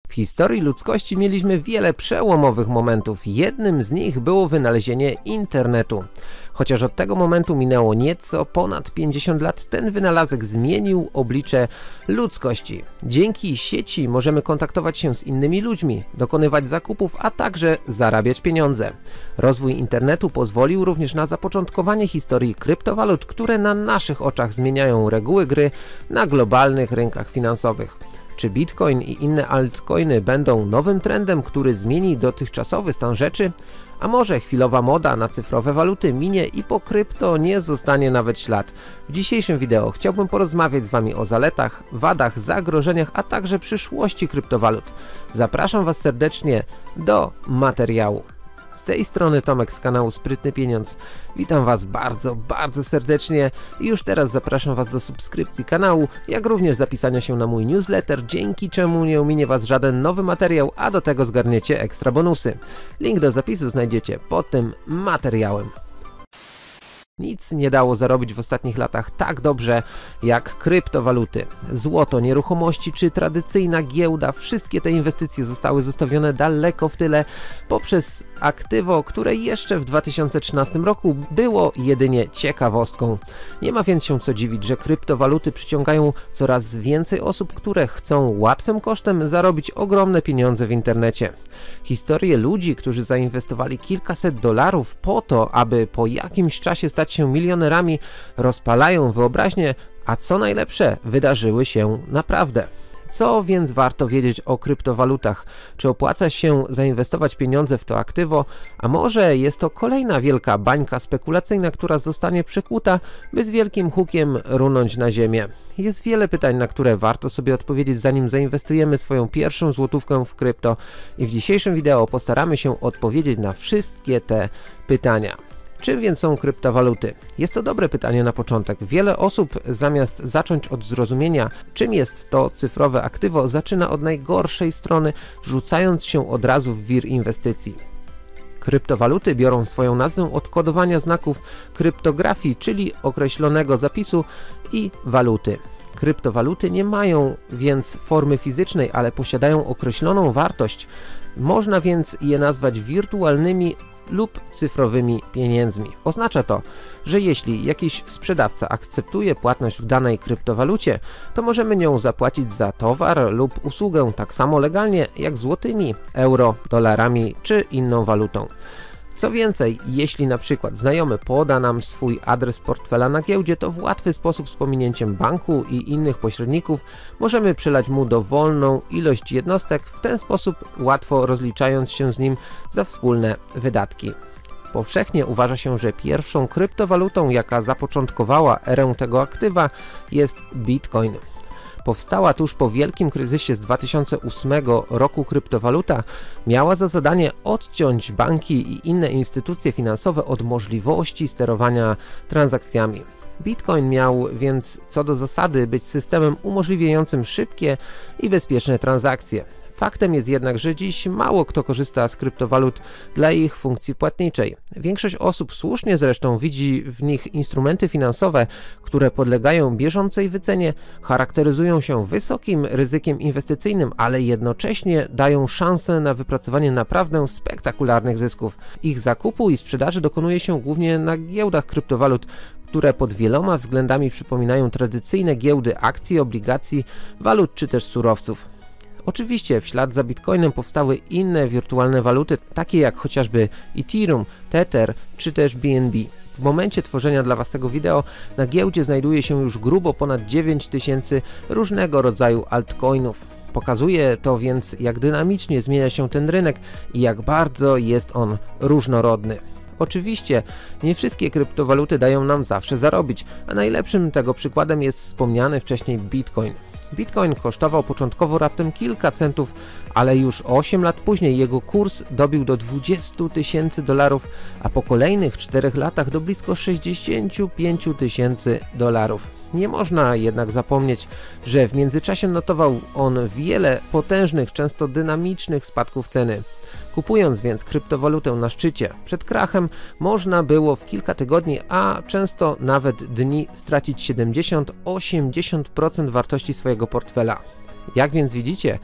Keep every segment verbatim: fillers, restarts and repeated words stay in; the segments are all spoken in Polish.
W historii ludzkości mieliśmy wiele przełomowych momentów. Jednym z nich było wynalezienie internetu. Chociaż od tego momentu minęło nieco ponad pięćdziesiąt lat, ten wynalazek zmienił oblicze ludzkości. Dzięki sieci możemy kontaktować się z innymi ludźmi, dokonywać zakupów, a także zarabiać pieniądze. Rozwój internetu pozwolił również na zapoczątkowanie historii kryptowalut, które na naszych oczach zmieniają reguły gry na globalnych rynkach finansowych. Czy Bitcoin i inne altcoiny będą nowym trendem, który zmieni dotychczasowy stan rzeczy? A może chwilowa moda na cyfrowe waluty minie i po krypto nie zostanie nawet ślad? W dzisiejszym wideo chciałbym porozmawiać z Wami o zaletach, wadach, zagrożeniach, a także przyszłości kryptowalut. Zapraszam Was serdecznie do materiału. Z tej strony Tomek z kanału Sprytny Pieniądz. Witam Was bardzo, bardzo serdecznie i już teraz zapraszam Was do subskrypcji kanału, jak również zapisania się na mój newsletter, dzięki czemu nie ominie Was żaden nowy materiał, a do tego zgarniecie ekstra bonusy. Link do zapisu znajdziecie pod tym materiałem. Nic nie dało zarobić w ostatnich latach tak dobrze jak kryptowaluty. Złoto, nieruchomości czy tradycyjna giełda, wszystkie te inwestycje zostały zostawione daleko w tyle poprzez aktywo, które jeszcze w dwa tysiące trzynastym roku było jedynie ciekawostką. Nie ma więc się co dziwić, że kryptowaluty przyciągają coraz więcej osób, które chcą łatwym kosztem zarobić ogromne pieniądze w internecie. Historie ludzi, którzy zainwestowali kilkaset dolarów po to, aby po jakimś czasie stać się milionerami, rozpalają wyobraźnię, a co najlepsze, wydarzyły się naprawdę. Co więc warto wiedzieć o kryptowalutach? Czy opłaca się zainwestować pieniądze w to aktywo? A może jest to kolejna wielka bańka spekulacyjna, która zostanie przekuta, by z wielkim hukiem runąć na ziemię? Jest wiele pytań, na które warto sobie odpowiedzieć, zanim zainwestujemy swoją pierwszą złotówkę w krypto, i w dzisiejszym wideo postaramy się odpowiedzieć na wszystkie te pytania. Czym więc są kryptowaluty? Jest to dobre pytanie na początek. Wiele osób zamiast zacząć od zrozumienia, czym jest to cyfrowe aktywo, zaczyna od najgorszej strony, rzucając się od razu w wir inwestycji. Kryptowaluty biorą swoją nazwę od kodowania znaków kryptografii, czyli określonego zapisu i waluty. Kryptowaluty nie mają więc formy fizycznej, ale posiadają określoną wartość. Można więc je nazwać wirtualnymi lub cyfrowymi pieniędzmi. Oznacza to, że jeśli jakiś sprzedawca akceptuje płatność w danej kryptowalucie, to możemy nią zapłacić za towar lub usługę tak samo legalnie jak złotymi, euro, dolarami czy inną walutą. Co więcej, jeśli na przykład znajomy poda nam swój adres portfela na giełdzie, to w łatwy sposób z pominięciem banku i innych pośredników możemy przelać mu dowolną ilość jednostek, w ten sposób łatwo rozliczając się z nim za wspólne wydatki. Powszechnie uważa się, że pierwszą kryptowalutą, jaka zapoczątkowała erę tego aktywa, jest Bitcoin. Powstała tuż po wielkim kryzysie z dwa tysiące ósmego roku kryptowaluta miała za zadanie odciąć banki i inne instytucje finansowe od możliwości sterowania transakcjami. Bitcoin miał więc co do zasady być systemem umożliwiającym szybkie i bezpieczne transakcje. Faktem jest jednak, że dziś mało kto korzysta z kryptowalut dla ich funkcji płatniczej. Większość osób słusznie zresztą widzi w nich instrumenty finansowe, które podlegają bieżącej wycenie, charakteryzują się wysokim ryzykiem inwestycyjnym, ale jednocześnie dają szansę na wypracowanie naprawdę spektakularnych zysków. Ich zakupu i sprzedaży dokonuje się głównie na giełdach kryptowalut, które pod wieloma względami przypominają tradycyjne giełdy akcji, obligacji, walut czy też surowców. Oczywiście w ślad za Bitcoinem powstały inne wirtualne waluty, takie jak chociażby Ethereum, Tether czy też B N B. W momencie tworzenia dla Was tego wideo na giełdzie znajduje się już grubo ponad dziewięć tysięcy różnego rodzaju altcoinów. Pokazuje to więc, jak dynamicznie zmienia się ten rynek i jak bardzo jest on różnorodny. Oczywiście nie wszystkie kryptowaluty dają nam zawsze zarobić, a najlepszym tego przykładem jest wspomniany wcześniej Bitcoin. Bitcoin kosztował początkowo raptem kilka centów, ale już osiem lat później jego kurs dobił do dwudziestu tysięcy dolarów, a po kolejnych czterech latach do blisko sześćdziesięciu pięciu tysięcy dolarów. Nie można jednak zapomnieć, że w międzyczasie notował on wiele potężnych, często dynamicznych spadków ceny. Kupując więc kryptowalutę na szczycie przed krachem, można było w kilka tygodni, a często nawet dni stracić siedemdziesiąt do osiemdziesięciu procent wartości swojego portfela. Jak więc widzicie,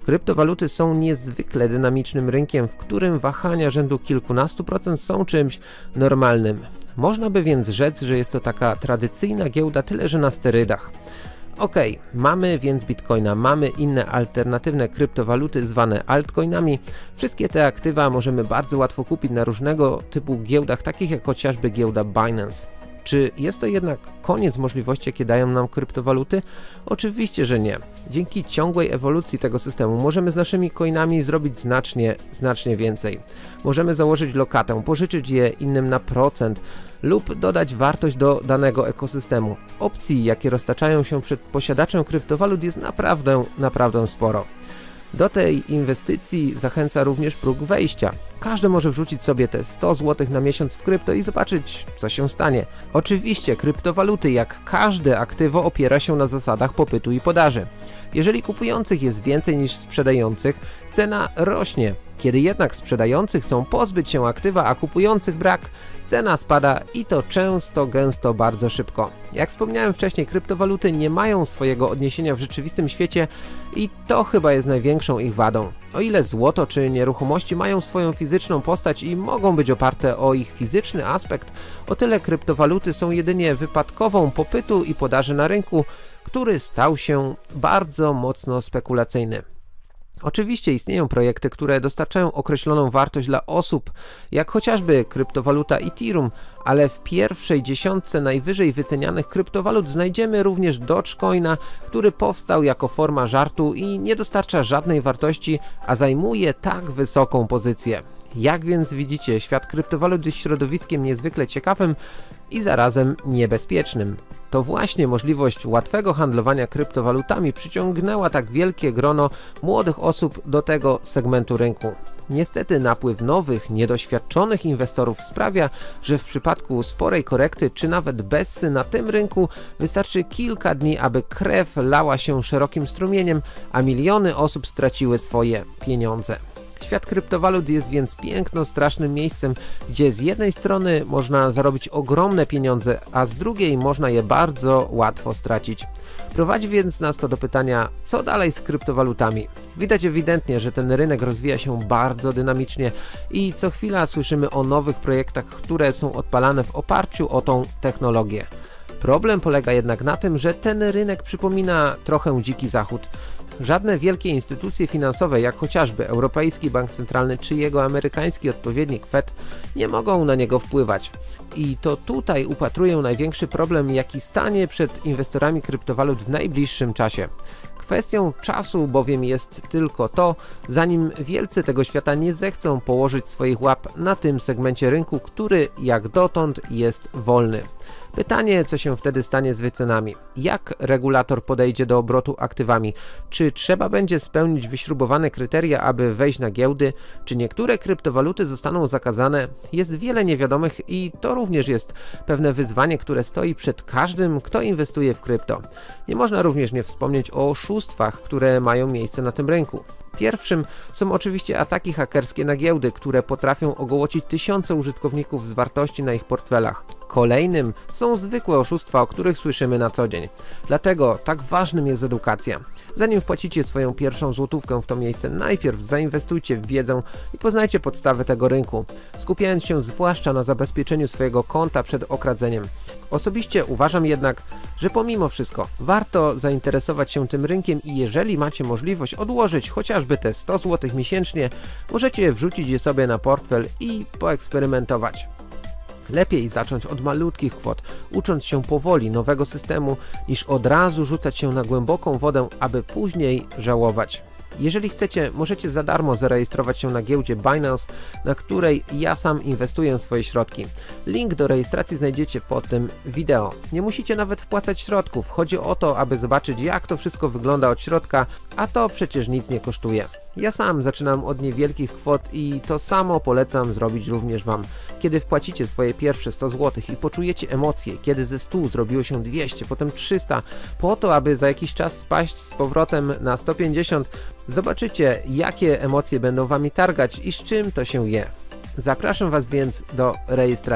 Kryptowaluty są niezwykle dynamicznym rynkiem, w którym wahania rzędu kilkunastu procent są czymś normalnym. Można by więc rzec, że jest to taka tradycyjna giełda, tyle że na sterydach. Ok, mamy więc Bitcoina, mamy inne alternatywne kryptowaluty zwane altcoinami. Wszystkie te aktywa możemy bardzo łatwo kupić na różnego typu giełdach, takich jak chociażby giełda Binance. Czy jest to jednak koniec możliwości, jakie dają nam kryptowaluty? Oczywiście, że nie. Dzięki ciągłej ewolucji tego systemu możemy z naszymi coinami zrobić znacznie, znacznie więcej. Możemy założyć lokatę, pożyczyć je innym na procent lub dodać wartość do danego ekosystemu. Opcji, jakie roztaczają się przed posiadaczem kryptowalut, jest naprawdę, naprawdę sporo. Do tej inwestycji zachęca również próg wejścia. Każdy może wrzucić sobie te sto złotych na miesiąc w krypto i zobaczyć, co się stanie. Oczywiście kryptowaluty, jak każde aktywo, opiera się na zasadach popytu i podaży. Jeżeli kupujących jest więcej niż sprzedających, cena rośnie. Kiedy jednak sprzedający chcą pozbyć się aktywa, a kupujących brak, cena spada i to często, gęsto, bardzo szybko. Jak wspomniałem wcześniej, kryptowaluty nie mają swojego odniesienia w rzeczywistym świecie i to chyba jest największą ich wadą. O ile złoto czy nieruchomości mają swoją fizyczną postać i mogą być oparte o ich fizyczny aspekt, o tyle kryptowaluty są jedynie wypadkową popytu i podaży na rynku, który stał się bardzo mocno spekulacyjny. Oczywiście istnieją projekty, które dostarczają określoną wartość dla osób, jak chociażby kryptowaluta Ethereum, ale w pierwszej dziesiątce najwyżej wycenianych kryptowalut znajdziemy również Dogecoina, który powstał jako forma żartu i nie dostarcza żadnej wartości, a zajmuje tak wysoką pozycję. Jak więc widzicie, świat kryptowalut jest środowiskiem niezwykle ciekawym i zarazem niebezpiecznym. To właśnie możliwość łatwego handlowania kryptowalutami przyciągnęła tak wielkie grono młodych osób do tego segmentu rynku. Niestety napływ nowych, niedoświadczonych inwestorów sprawia, że w przypadku sporej korekty czy nawet bessy na tym rynku wystarczy kilka dni, aby krew lała się szerokim strumieniem, a miliony osób straciły swoje pieniądze. Świat kryptowalut jest więc piękno strasznym miejscem, gdzie z jednej strony można zarobić ogromne pieniądze, a z drugiej można je bardzo łatwo stracić. Prowadzi więc nas to do pytania, co dalej z kryptowalutami? Widać ewidentnie, że ten rynek rozwija się bardzo dynamicznie i co chwila słyszymy o nowych projektach, które są odpalane w oparciu o tą technologię. Problem polega jednak na tym, że ten rynek przypomina trochę dziki zachód. Żadne wielkie instytucje finansowe, jak chociażby Europejski Bank Centralny czy jego amerykański odpowiednik Fed, nie mogą na niego wpływać. I to tutaj upatruję największy problem, jaki stanie przed inwestorami kryptowalut w najbliższym czasie. Kwestią czasu bowiem jest tylko to, zanim wielcy tego świata nie zechcą położyć swoich łap na tym segmencie rynku, który jak dotąd jest wolny. Pytanie, co się wtedy stanie z wycenami? Jak regulator podejdzie do obrotu aktywami? Czy trzeba będzie spełnić wyśrubowane kryteria, aby wejść na giełdy? Czy niektóre kryptowaluty zostaną zakazane? Jest wiele niewiadomych i to również jest pewne wyzwanie, które stoi przed każdym, kto inwestuje w krypto. Nie można również nie wspomnieć o oszustwach, które mają miejsce na tym rynku. Pierwszym są oczywiście ataki hakerskie na giełdy, które potrafią ogołocić tysiące użytkowników z wartości na ich portfelach. Kolejnym są zwykłe oszustwa, o których słyszymy na co dzień. Dlatego tak ważnym jest edukacja. Zanim wpłacicie swoją pierwszą złotówkę w to miejsce, najpierw zainwestujcie w wiedzę i poznajcie podstawy tego rynku, skupiając się zwłaszcza na zabezpieczeniu swojego konta przed okradzeniem. Osobiście uważam jednak, że pomimo wszystko warto zainteresować się tym rynkiem i jeżeli macie możliwość odłożyć chociażby te sto złotych miesięcznie, możecie wrzucić je sobie na portfel i poeksperymentować. Lepiej zacząć od malutkich kwot, ucząc się powoli nowego systemu, niż od razu rzucać się na głęboką wodę, aby później żałować. Jeżeli chcecie, możecie za darmo zarejestrować się na giełdzie Binance, na której ja sam inwestuję swoje środki. Link do rejestracji znajdziecie pod tym wideo. Nie musicie nawet wpłacać środków, chodzi o to, aby zobaczyć, jak to wszystko wygląda od środka, a to przecież nic nie kosztuje. Ja sam zaczynam od niewielkich kwot i to samo polecam zrobić również Wam. Kiedy wpłacicie swoje pierwsze sto złotych i poczujecie emocje, kiedy ze stu zrobiło się dwieście, potem trzysta, po to, aby za jakiś czas spaść z powrotem na sto pięćdziesiąt, zobaczycie, jakie emocje będą Wami targać i z czym to się je. Zapraszam Was więc do rejestracji.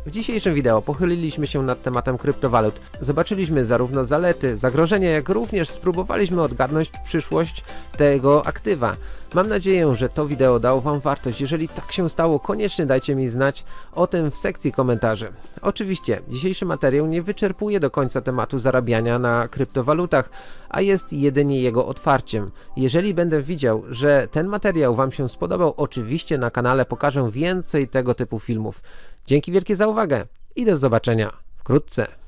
W dzisiejszym wideo pochyliliśmy się nad tematem kryptowalut. Zobaczyliśmy zarówno zalety, zagrożenia, jak również spróbowaliśmy odgadnąć przyszłość tego aktywa. Mam nadzieję, że to wideo dało Wam wartość. Jeżeli tak się stało, koniecznie dajcie mi znać o tym w sekcji komentarzy. Oczywiście, dzisiejszy materiał nie wyczerpuje do końca tematu zarabiania na kryptowalutach, a jest jedynie jego otwarciem. Jeżeli będę widział, że ten materiał Wam się spodobał, oczywiście na kanale pokażę więcej tego typu filmów. Dzięki wielkie za uwagę i do zobaczenia wkrótce.